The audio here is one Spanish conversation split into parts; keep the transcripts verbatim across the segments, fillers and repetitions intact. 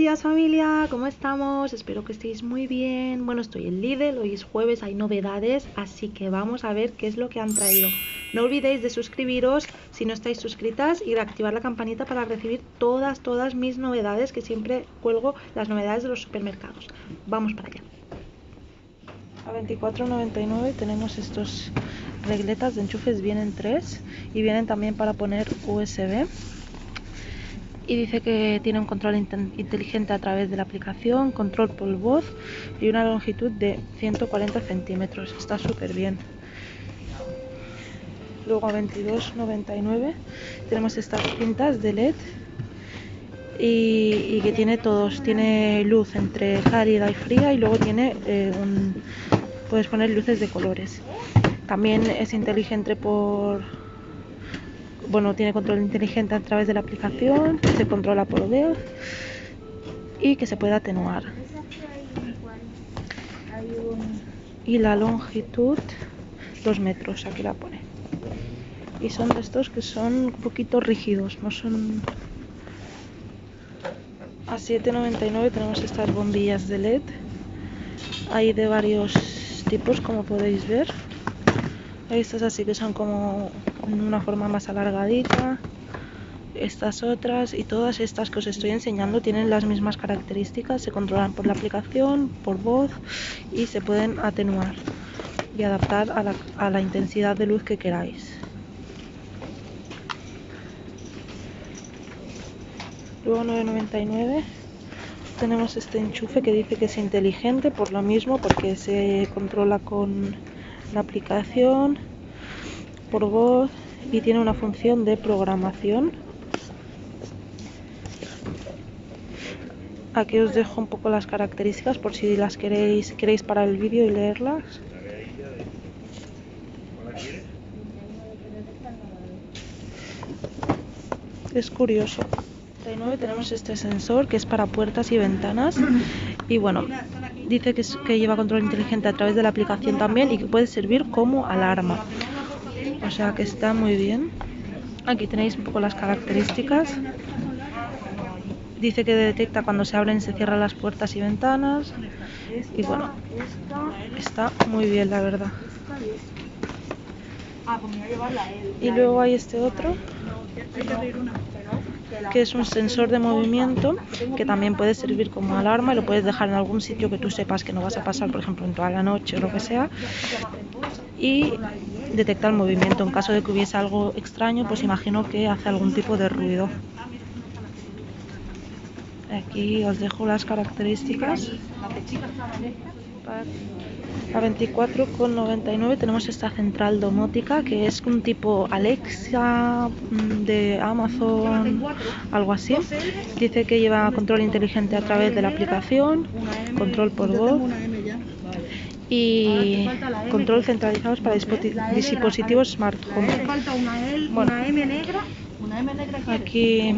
días familia, ¿cómo estamos? Espero que estéis muy bien. Bueno, estoy en Lidl, hoy es jueves, hay novedades, así que vamos a ver qué es lo que han traído. No olvidéis de suscribiros si no estáis suscritas y de activar la campanita para recibir todas, todas mis novedades, que siempre cuelgo las novedades de los supermercados. Vamos para allá. A veinticuatro noventa y nueve tenemos estos regletas de enchufes, vienen tres y vienen también para poner U S B. Y dice que tiene un control inteligente a través de la aplicación, control por voz y una longitud de ciento cuarenta centímetros. Está súper bien. Luego a veintidós noventa y nueve tenemos estas cintas de L E D y, y que tiene todos. Tiene luz entre cálida y fría y luego tiene eh, un, puedes poner luces de colores. También es inteligente por... Bueno, tiene control inteligente a través de la aplicación, se controla por voz y que se puede atenuar. Y la longitud, dos metros, aquí la pone. Y son de estos que son un poquito rígidos, no son... A siete noventa y nueve tenemos estas bombillas de L E D. Hay de varios tipos, como podéis ver. Hay estas así que son como una forma más alargadita, estas otras, y todas estas que os estoy enseñando tienen las mismas características, se controlan por la aplicación, por voz y se pueden atenuar y adaptar a la, a la intensidad de luz que queráis. Luego nueve noventa y nueve tenemos este enchufe que dice que es inteligente por lo mismo, porque se controla con la aplicación, por voz y tiene una función de programación. Aquí os dejo un poco las características por si las queréis queréis parar el vídeo y leerlas. Es curioso. Tenemos este sensor que es para puertas y ventanas y bueno, dice que, es, que lleva control inteligente a través de la aplicación también y que puede servir como alarma, o sea que está muy bien. Aquí tenéis un poco las características. Dice que detecta cuando se abren y se cierran las puertas y ventanas y bueno, está muy bien la verdad. Y luego hay este otro que es un sensor de movimiento que también puede servir como alarma y lo puedes dejar en algún sitio que tú sepas que no vas a pasar, por ejemplo en toda la noche o lo que sea, y detecta el movimiento. En caso de que hubiese algo extraño, pues imagino que hace algún tipo de ruido. Aquí os dejo las características. A veinticuatro noventa y nueve tenemos esta central domótica que es un tipo Alexa de Amazon, algo así. Dice que lleva control inteligente a través de la aplicación, control por voz y control centralizados para dispositivos smart home. Bueno, aquí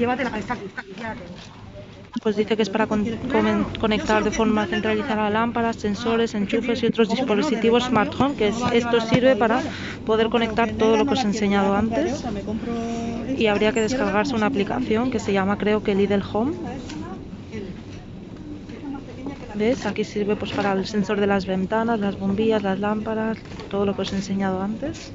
pues dice que es para con, con, conectar de forma centralizada lámparas, sensores, enchufes y otros dispositivos smart home, que es, esto sirve para poder conectar todo lo que os he enseñado antes, y habría que descargarse una aplicación que se llama, creo que Lidl Home. ¿Ves? Aquí sirve pues para el sensor de las ventanas, las bombillas, las lámparas, todo lo que os he enseñado antes.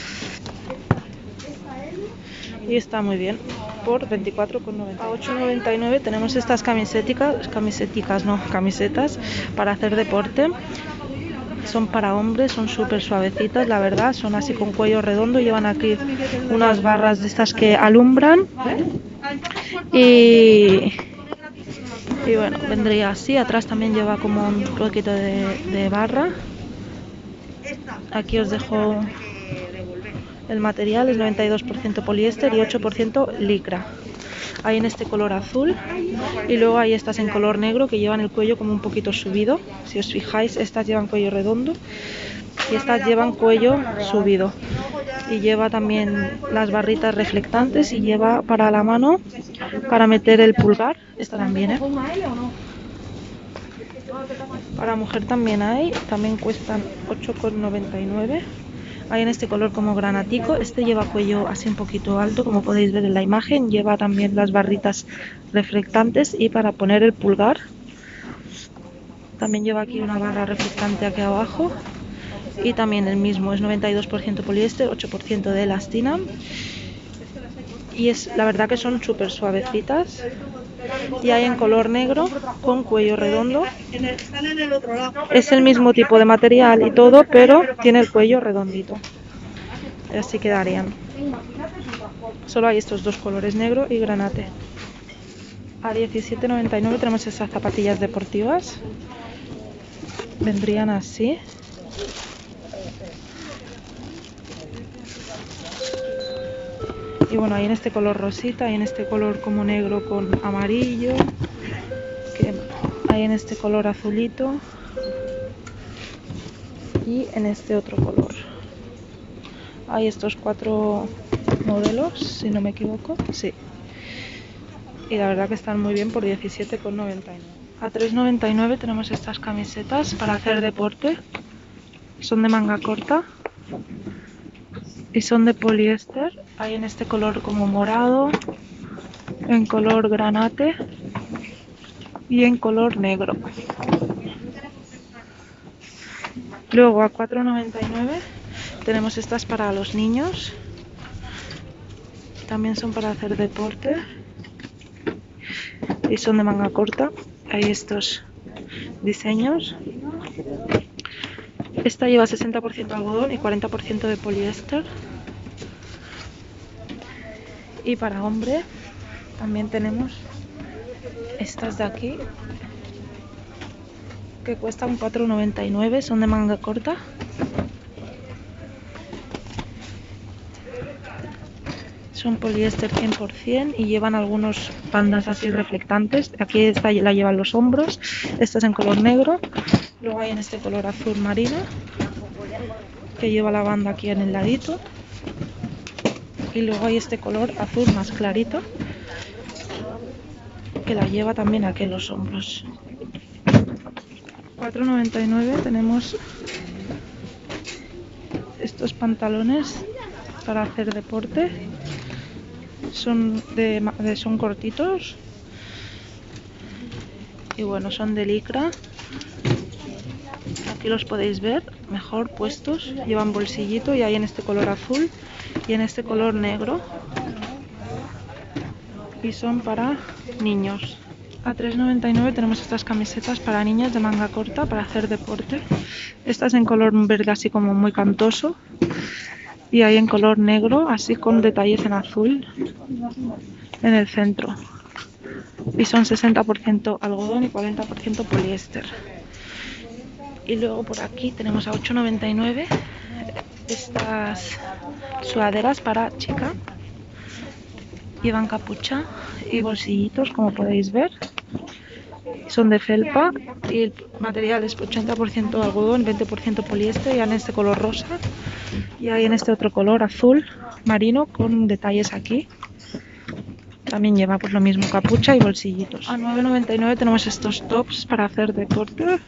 Y está muy bien, por veinticuatro noventa. A ocho noventa y nueve tenemos estas camisetas, camisetas no, camisetas para hacer deporte. Son para hombres, son súper suavecitas, la verdad, son así con cuello redondo, llevan aquí unas barras de estas que alumbran. Y, y bueno, vendría así, atrás también lleva como un poquito de, de barra. Aquí os dejo... El material es noventa y dos por ciento poliéster y ocho por ciento licra. Hay en este color azul y luego hay estas en color negro que llevan el cuello como un poquito subido. Si os fijáis, estas llevan cuello redondo y estas llevan cuello subido. Y lleva también las barritas reflectantes y lleva para la mano, para meter el pulgar. Esta también, ¿eh? Para mujer también hay, también cuestan ocho noventa y nueve. Hay en este color como granatico. Este lleva cuello así un poquito alto, como podéis ver en la imagen. Lleva también las barritas reflectantes y para poner el pulgar. También lleva aquí una barra reflectante aquí abajo. Y también el mismo, es noventa y dos por ciento poliéster, ocho por ciento de elastina. Y es la verdad que son súper suavecitas. Y hay en color negro con cuello redondo. Es el mismo tipo de material y todo, pero tiene el cuello redondito. Así quedarían. Solo hay estos dos colores, negro y granate. A diecisiete noventa y nueve tenemos esas zapatillas deportivas. Vendrían así. Y bueno, hay en este color rosita, hay en este color como negro con amarillo, que hay en este color azulito y en este otro color. Hay estos cuatro modelos, si no me equivoco, sí. Y la verdad que están muy bien por diecisiete noventa y nueve. A tres noventa y nueve tenemos estas camisetas para hacer deporte. Son de manga corta y son de poliéster. Hay en este color como morado, en color granate y en color negro. Luego a cuatro noventa y nueve tenemos estas para los niños. También son para hacer deporte y son de manga corta. Hay estos diseños. Esta lleva sesenta por ciento algodón y cuarenta por ciento de poliéster. Y para hombre también tenemos estas de aquí que cuestan cuatro noventa y nueve, son de manga corta. Son poliéster cien por ciento y llevan algunos bandas así reflectantes. Aquí esta la llevan los hombros, esta es en color negro. Luego hay en este color azul marino que lleva la banda aquí en el ladito. Y luego hay este color azul más clarito que la lleva también aquí en los hombros. cuatro noventa y nueve tenemos estos pantalones para hacer deporte. Son, de, de, son cortitos y bueno, son de licra. Aquí los podéis ver mejor puestos, llevan bolsillito y hay en este color azul y en este color negro y son para niños. A tres noventa y nueve tenemos estas camisetas para niñas de manga corta para hacer deporte. Estas en color verde así como muy cantoso y hay en color negro así con detalles en azul en el centro. Y son sesenta por ciento algodón y cuarenta por ciento poliéster. Y luego por aquí tenemos a ocho noventa y nueve estas sudaderas para chica. Llevan capucha y bolsillitos, como podéis ver. Son de felpa y el material es ochenta por ciento algodón, veinte por ciento poliéster. Y en este color rosa y hay en este otro color azul marino con detalles aquí. También lleva pues lo mismo, capucha y bolsillitos. A nueve noventa y nueve tenemos estos tops para hacer deporte.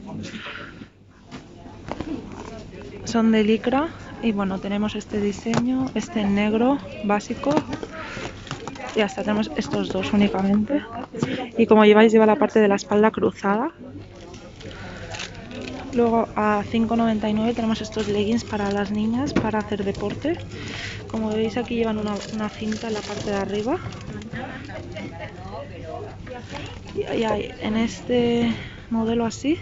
Son de licra y bueno, tenemos este diseño, este en negro básico. Y hasta tenemos estos dos únicamente. Y como lleváis, lleva la parte de la espalda cruzada. Luego a cinco noventa y nueve tenemos estos leggings para las niñas para hacer deporte. Como veis, aquí llevan una, una cinta en la parte de arriba. Y hay en este modelo así,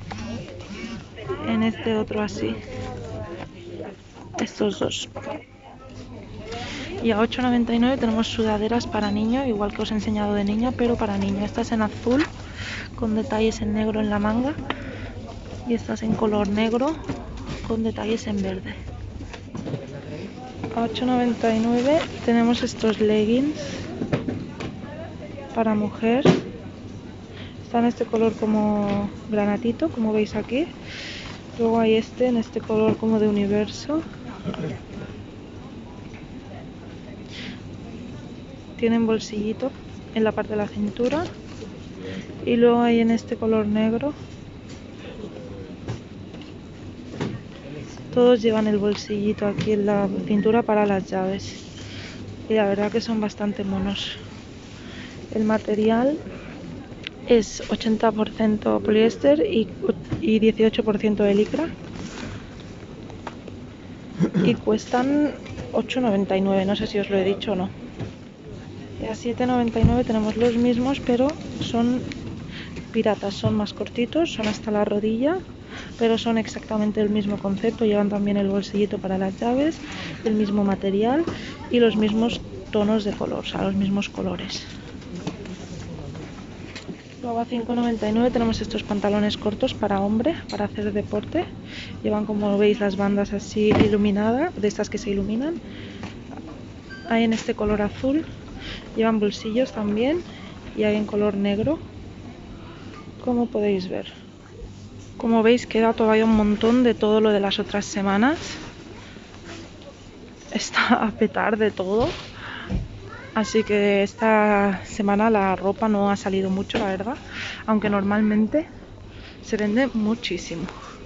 en este otro así. Estos dos. Y a ocho noventa y nueve tenemos sudaderas para niño, igual que os he enseñado de niña, pero para niño. Esta es en azul, con detalles en negro en la manga. Y esta es en color negro, con detalles en verde. A ocho noventa y nueve tenemos estos leggings para mujer. Está en este color como granatito, como veis aquí. Luego hay este en este color como de universo. Tienen bolsillito en la parte de la cintura. Y luego hay en este color negro. Todos llevan el bolsillito aquí en la cintura para las llaves. Y la verdad que son bastante monos. El material es ochenta por ciento poliéster y, y dieciocho por ciento de licra. Y cuestan ocho noventa y nueve, no sé si os lo he dicho o no. Y a siete noventa y nueve tenemos los mismos, pero son piratas, son más cortitos, son hasta la rodilla, pero son exactamente el mismo concepto. Llevan también el bolsillito para las llaves, el mismo material y los mismos tonos de color, o sea, los mismos colores. Luego a cinco noventa y nueve tenemos estos pantalones cortos para hombre, para hacer deporte. Llevan, como veis, las bandas así iluminadas, de estas que se iluminan. Hay en este color azul, llevan bolsillos también y hay en color negro, como podéis ver. Como veis, queda todavía un montón de todo lo de las otras semanas. Está a petar de todo. Así que esta semana la ropa no ha salido mucho, la verdad, aunque normalmente se vende muchísimo.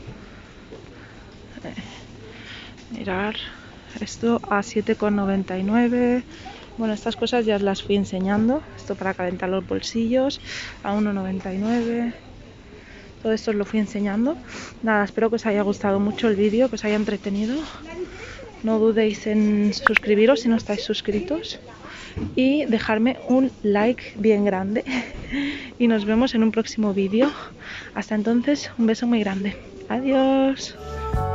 Eh, mirar, esto a siete noventa y nueve. Bueno, estas cosas ya os las fui enseñando. Esto para calentar los bolsillos a uno noventa y nueve. Todo esto os lo fui enseñando. Nada, espero que os haya gustado mucho el vídeo, que os haya entretenido. No dudéis en suscribiros si no estáis suscritos. Y dejarme un like bien grande. Y nos vemos en un próximo vídeo. Hasta entonces, un beso muy grande. Adiós.